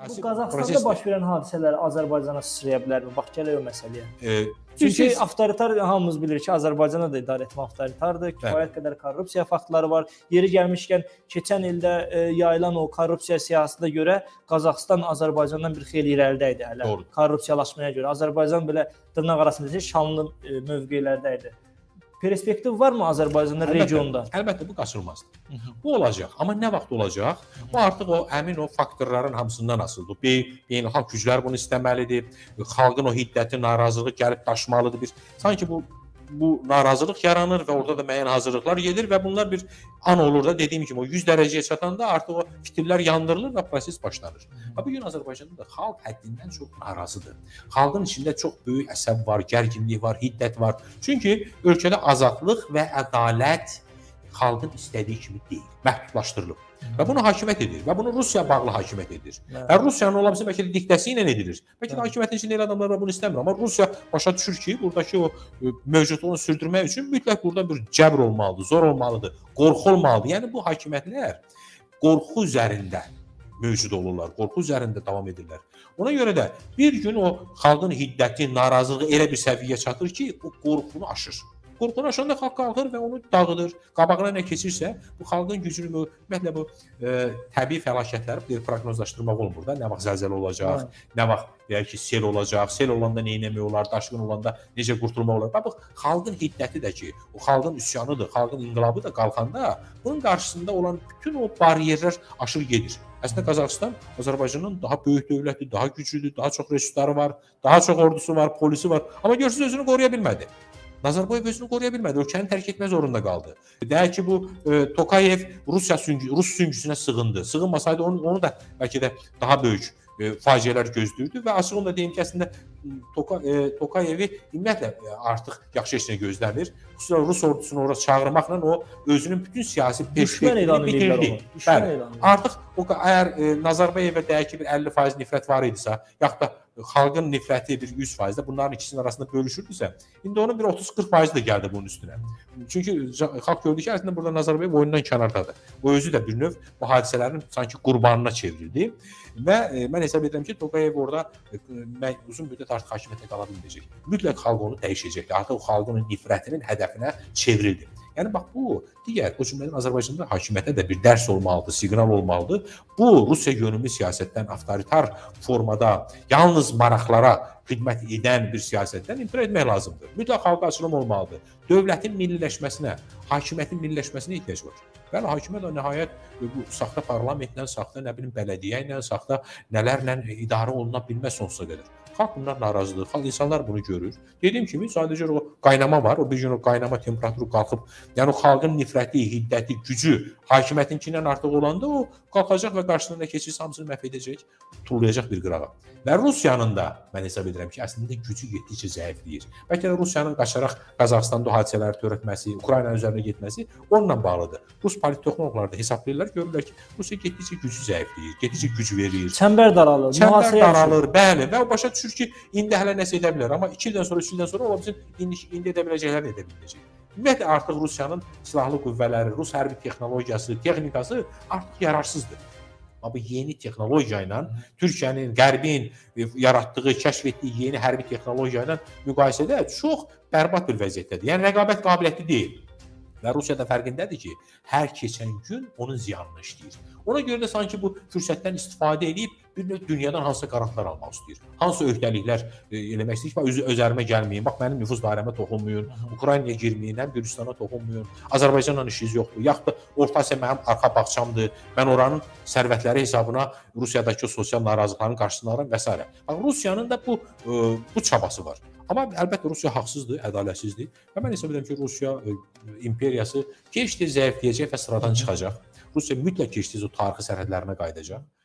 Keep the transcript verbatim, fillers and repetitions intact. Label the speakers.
Speaker 1: Bu Qazaxstanda baş verən hadisələr Azərbaycana sıçraya bilərmi? Bax gələk o məsələyə.
Speaker 2: E,
Speaker 1: Çünki avtoritar hamımız bilir ki, Azərbaycanda da idarə etmə avtoritardır. Kifayət qədər korrupsiya faktları var. Yeri gəlmişkən keçən ildə e, yayılan o korrupsiya siyasətinə görə Qazaxstan Azərbaycandan bir xeyli irəlidə idi hələ. Doğru. Korrupsiyalaşmaya görə Azərbaycan belə dırnaq arasında şanlı e, mövqelərdə idi. Perspektiv varmı Azərbaycanda regionda?
Speaker 2: Əlbəttə bu qaçılmazdır. Bu olacaq. Amma nə vaxt olacaq? Bu artıq o əmin o faktorların hamısından asılıdır. Beynəlxalq güclər bunu istəməlidir. Xalqın o hiddəti, narazılığı gəlib daşmalıdır. Bir sanki bu bu narazılıq yaranır və orada da müəyyən hazırlıqlar gedir və bunlar bir an olur da dediyim kimi o yüz dərəcəyə çatanda artıq o fitillər yandırılır və proses başlanır. Bu gün Azərbaycanda da xalq həddindən çox narazıdır. Xalqın içində çox böyük əsəb var, gərginlik var, hiddət var. Çünki ölkədə azadlıq və ədalət xalqın istədiyi kimi deyil, məhdudlaşdırılıb. Və bunu hakimiyyət edir və bunu Rusiya bağlı hakimiyyət edir. Və Rusiyanın ola bilsin bəlkə də diktəsi ilə edilir. Bəlkə də hakimiyyətin içində elə adamlar bunu istəmir, amma Rusiya başa düşür ki, buradakı o mövcudluğunu sürdürmək üçün mütləq burada bir cəbr olmalıdır, zor olmalıdır, qorxu olmalıdır. Yəni bu hakimiyyətlər qorxu üzərində mövcud olurlar, qorxu üzərində davam edirlər. Ona görə də bir gün o xalqın hiddəti, narazılığı elə bir səviyyəyə çatır ki, o qorxunu aşır. Qorxunu aşanda xalq qalxır və onu dağıdır. Qabağına nə keçirsə, bu xalqın gücünü, ümumiyyətlə bu e, təbii fəlakətləri bir proqnozlaşdırmaq olmur da. Nə vaxt zəlzələ olacaq, Hı. nə vaxt deyək ki, sel olacaq, sel olanda nə etmək olar, daşqın olanda necə qurtulmaq olar. Bax, xalqın hiddəti də ki, o xalqın üsyanıdır, xalqın inqilabı da qalxanda bunun qarşısında olan bütün o bariyerlər aşır gedir. Əslində Qazaxstan Azərbaycanın daha böyük dövlətdir, daha güclüdür, daha çox resursları var, daha çox ordusu var, polisi var. Amma görürsünüz özünü qoruya bilmədi. Nazarbayev özünü qoruya bilmədi, ölkəni tərk etmə zorunda qaldı. Deyək ki, bu e, Tokayev Rusiya süngü, Rus süngüsünə sığındı. Sığınmasaydı onu, onu da bəlkə də daha böyük e, faciələr gözləyirdi və açıq onu da deyim ki, əslində Toka, e, Tokayevi ümumiyyətlə e, artıq yaxşı heç nə gözləmir. Xüsusən Rus ordusunu ora çağırmaqla o özünün bütün siyasi perspektivini bitirdi. Bəli, artıq o əgər e, Nazarbayevə deyək ki, bir əlli faiz nifrət var idisə, yaxud da xalqın nifrəti bir yüz faizdə bunların ikisinin arasında bölüşürdüsə, indi onun bir otuz qırx faizi də gəldi bunun üstünə. Çünki xalq gördü ki, əslində burada Nazarbayev oyundan kənardadır. O özü də bir növ bu hadisələrin sanki qurbanına çevrildi və e, mən hesab edirəm ki, Tokayev orada e, uzun müddət artıq hakimiyyətə qala bilməyəcək. Mütləq xalq onu dəyişəcəkdir. Artıq o xalqın nifrətinin hədəfinə çevrildi. Yəni bax bu digər o cümlədən Azərbaycanda hakimiyyətə də bir dərs olmalıdır, siqnal olmalıdır. Bu Rusiya yönümlü siyasətdən, avtoritar formada yalnız maraqlara xidmət edən bir siyasətdən imtina etmək lazımdır. Mütləq xalqa açılım olmalıdır. Dövlətin milliləşməsinə, hakimiyyətin milliləşməsinə ehtiyac var. Bəli, hakimiyyət nəhayət bu saxta parlamentlə, saxta nə bilim bələdiyyə ilə, saxta nələrlə idarə oluna bilməz sonsuza qədər. Xalq bundan narazıdır. Xalq insanlar bunu görür. Dediyim kimi sadəcə o qaynama var. O bir gün o qaynama temperaturu qalxıb, yəni o xalqın nifrəti, hiddəti, gücü hakimiyyətinkindən artıq olanda o qalxacaq və qarşısında keçirsə hamısını məhv edəcək, tullayacaq bir qırağa. Və Rusiyanın da mən hesab edirəm ki, əslində gücü getdikcə zəifləyir. Bəlkə də Rusiyanın qaçaraq Qazaxstanda hadisələri törətməsi, Ukraynanın üzərinə getməsi onunla bağlıdır. Rus politoloqlar da hesablayırlar, görürlər ki, Rusiya getdikcə gücü zəifləyir, getdikcə güc verir.
Speaker 1: Çəmbər daralır,
Speaker 2: Çəmbər daralır, bəli. Və o başa düşür ki, indi hələ nəsə edə bilər, amma iki ildən sonra, üç ildən sonra ola bilsin, indi, indi edə biləcəklərini edə biləcək. Ümumiyyətlə artıq Rusiyanın silahlı qüvvələri, Rus hərbi texnologiyası, texnikası artıq yararsızdır. Amma yeni texnologiya ilə Türkiyənin, Qərbin yaratdığı, kəşf etdiyi yeni hərbi texnologiya ilə müqayisədə çox bərbad bir vəziyyətdədir. Yəni rəqabət qabiliyyətli deyil. Və Rusiya da fərqindədir ki, hər keçən gün onun ziyanını işləyir. Ona görə də sanki bu fürsətdən istifadə edib bir növ dünyadan hansısa qarantlar almaq istəyir. Hansı öhdəliklər e, eləmək istəyir ki, öz özərimə gəlməyin, bax mənim nüfuz dairəmə toxunmayın, Ukraynaya girməyin, həm Gürcüstana toxunmayın, Azərbaycanla işiniz yoxdur, yaxud da Orta Asiya mənim arxa bağçamdır, mən oranın sərvətləri hesabına Rusiyadakı sosial narazılıqların qarşısını alıram və s. Bax Rusiyanın da bu e, bu çabası var. Amma əlbəttə Rusiya haqsızdır, ədalətsizdir və mən hesab edirəm ki, Rusiya e, imperiyası gec-tez zəifləyəcək və sıradan çıxacaq. Rusiya mütləq gec-tez o tarixi sərhədlərinə qayıdacaq.